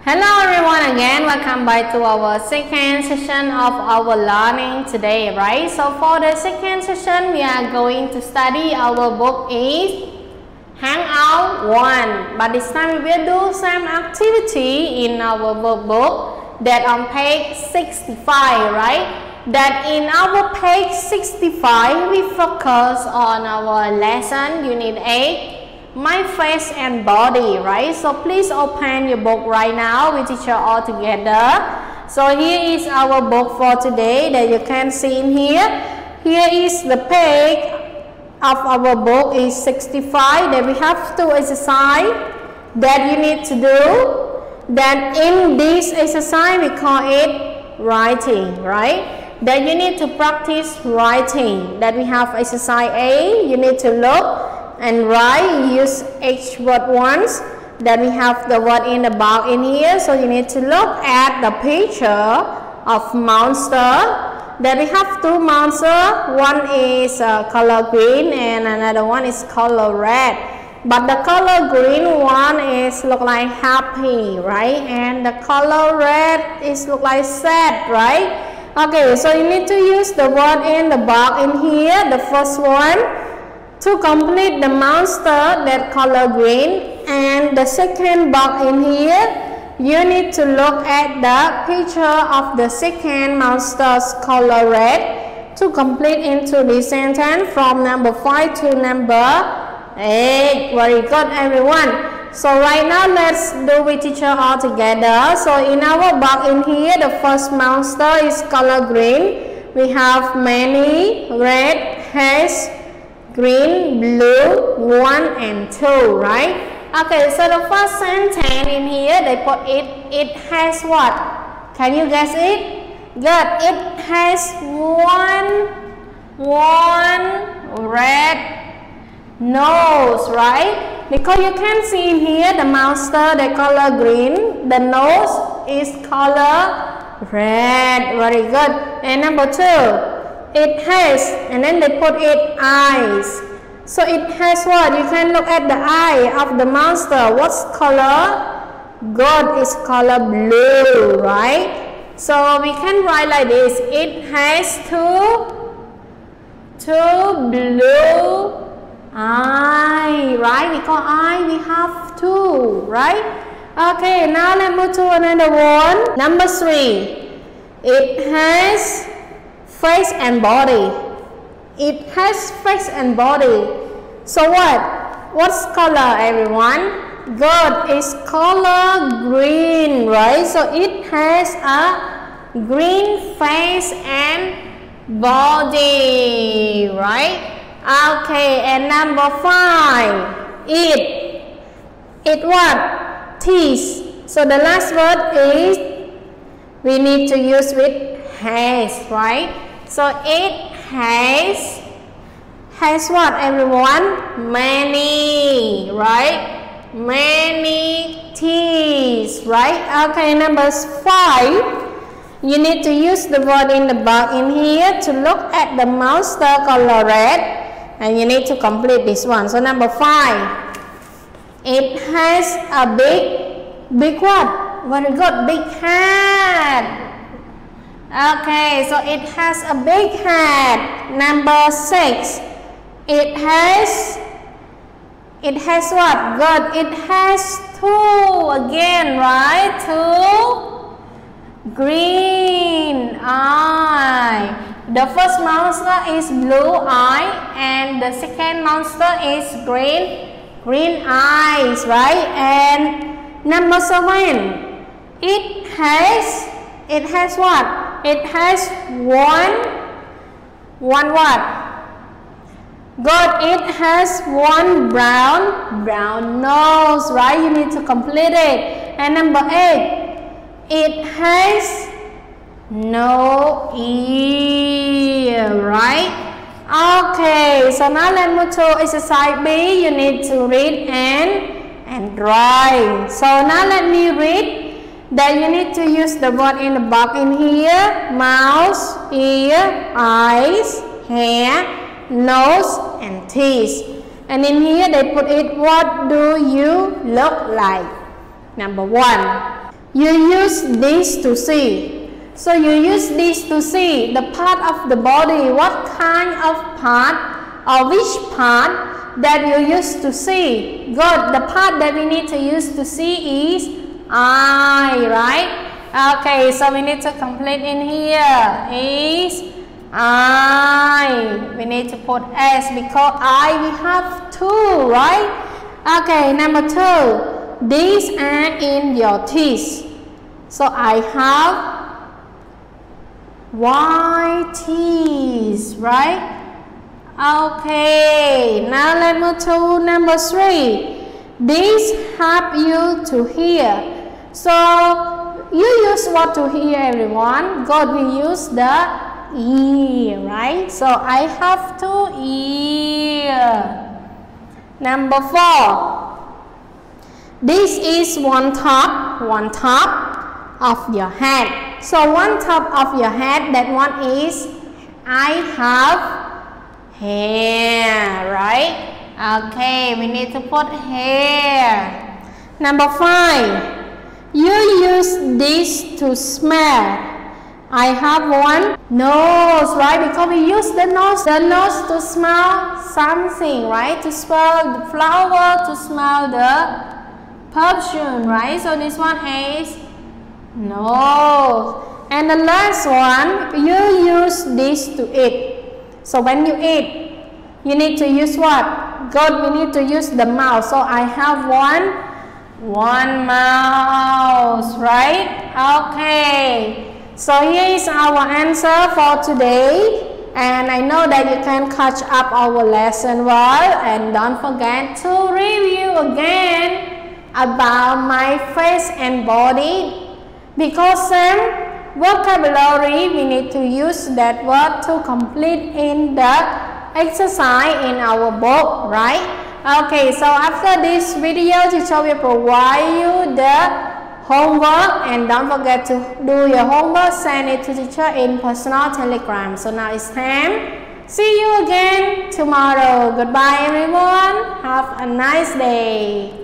Hello everyone again, welcome back to our second session of our learning today, right? So for the second session, we are going to study our book is Hangout 1. But this time we will do some activity in our workbook that on page 65, right? That in our page 65, we focus on our lesson, unit 8. My face and body, right? So please open your book right now with teacher all together. So here is our book for today that you can see in here. Here is the page of our book is 65 that we have to exercise that you need to do. That in this exercise we call it writing, right? That you need to practice writing. That we have exercise A, you need to look and write, use each word once. Then we have the word in the box in here, so you need to look at the picture of monster. Then we have two monsters, one is color green and another one is color red. But the color green one is look like happy, right? And the color red is look like sad, right? Okay, so you need to use the word in the box in here, the first one. To complete the monster that color green, and the second box in here, you need to look at the picture of the second monster's color red to complete into the sentence from number 5 to number 8. Very good, everyone. So right now let's do with teacher all together. So in our box in here, the first monster is color green. We have many red hairs, green, blue, 1 and 2, right? Okay, so the first sentence in here, they put it has what? Can you guess it? Good, it has one red nose, right? Because you can see in here, the monster, the color green, the nose is color red. Very good. And number 2. It has, and then they put it eyes. So it has what? You can look at the eye of the monster. What's color? Good, is color blue, right? So we can write like this. It has two blue eye, right? We call eye, we have 2, right? Okay, now let's move to another one. Number 3. It has face and body. It has face and body. So what? What's color, everyone? Good, is color green, right? So it has a green face and body, right? Okay, and number 5. It what? Teeth. So the last word is we need to use with has, right? So it has what, everyone? Many, right? Many teeth, right? Okay, number 5. You need to use the word in the box in here to look at the monster color red, and you need to complete this one. So number 5. It has a big what? Very good, big head. Okay, so it has a big head. Number 6. It has what? Good. It has 2 again, right? 2 green eye. The first monster is blue eye, and the second monster is green eyes, right? And number 7. It has what? It has one what? Good, it has one brown nose, right? You need to complete it. And number 8. It has no ear, right? Okay, so now let's move to exercise B. You need to read and write. So now let me read. Then you need to use the word in the box in here. Mouth, ear, eyes, hair, nose, and teeth. And in here they put it, what do you look like? Number 1. You use this to see. So you use this to see the part of the body. What kind of part or which part that you use to see? Good. The part that we need to use to see is eye, right? Okay, so we need to complete in here is eye. We need to put S because eye we have two, right? Okay, number 2. These are in your teeth. So I have white teeth, right? Okay, now let's move to number 3. These help you to hear. So you use what to hear, everyone? God will use the ear, right? So I have to ear. Number 4. This is one top of your head. So one top of your head, that one is I have hair, right? Okay, we need to put hair. Number 5. You use this to smell. I have one nose, right? Because we use the nose to smell something, right? To smell the flower, to smell the perfume, right? So this one is nose. And the last one, you use this to eat. So when you eat, you need to use what? Good, we need to use the mouth. So I have one mouth, right? Okay. So here is our answer for today, and I know that you can catch up our lesson well, and don't forget to review again about my face and body, because some vocabulary we need to use that word to complete in the exercise in our book, right? Okay, so after this video, teacher will provide you the homework, and don't forget to do your homework, send it to teacher in personal telegram. So now it's time. See you again tomorrow. Goodbye everyone. Have a nice day.